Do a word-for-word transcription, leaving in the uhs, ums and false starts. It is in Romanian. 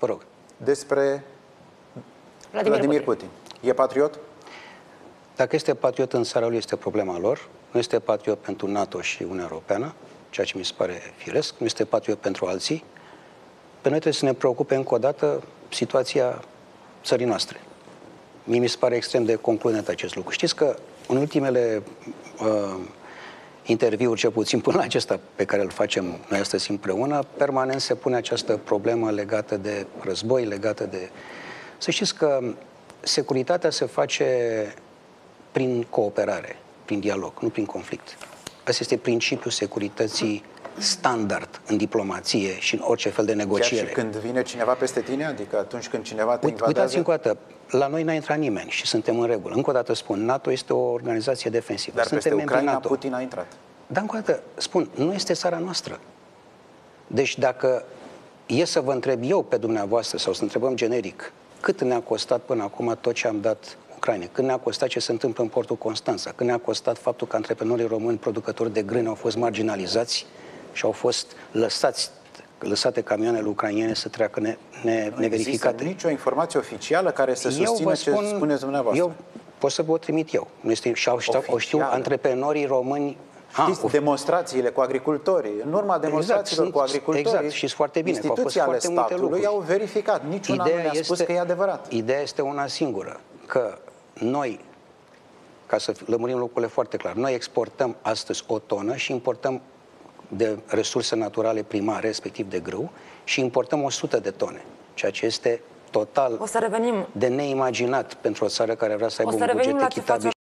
Vă rog. Despre Vladimir, Vladimir Putin. Putin. E patriot? Dacă este patriot în țara lui, este problema lor. Nu este patriot pentru NATO și Uniunea Europeană, ceea ce mi se pare firesc. Nu este patriot pentru alții. Pe noi trebuie să ne preocupe încă o dată situația țării noastre. Mie mi se pare extrem de concludent acest lucru. Știți că în ultimele uh, interviuri, cel puțin până la acesta pe care îl facem noi astăzi împreună, permanent se pune această problemă legată de război, legată de... Să știți că securitatea se face prin cooperare, prin dialog, nu prin conflict. Asta este principiul securității standard în diplomație și în orice fel de negociere. Chiar și când vine cineva peste tine? Adică atunci când cineva te invadează? Uitați încă o dată, la noi n-a intrat nimeni și suntem în regulă. Încă o dată spun, NATO este o organizație defensivă. Dar suntem peste Ucraina NATO. Putin a intrat. Dar încă o dată spun, nu este țara noastră. Deci dacă e să vă întreb eu pe dumneavoastră sau să întrebăm generic, cât ne-a costat până acum tot ce am dat Ucrainei? Cât ne-a costat ce se întâmplă în portul Constanța? Cât ne-a costat faptul că antreprenorii români, producători de grâne, au fost marginalizați și au fost lăsați, lăsate camioanele ucrainene să treacă ne, ne, neverificate? Nu există nicio informație oficială care să susțină ce spuneți dumneavoastră. Eu pot să vă trimit eu. Nu este, și o știu antreprenorii români. Știți, ah, demonstrațiile cu agricultorii. În urma demonstrațiilor exact, cu agricultorii, exact, știți foarte bine, instituții ale statului au verificat. Niciuna nu ne-a spus că e adevărat. Ideea este una singură, că noi, ca să lămurim lucrurile foarte clar, noi exportăm astăzi o tonă și importăm de resurse naturale primare, respectiv de grâu, și importăm o sută de tone, ceea ce este total o să revenim. de neimaginat pentru o țară care vrea să aibă un buget echitabil.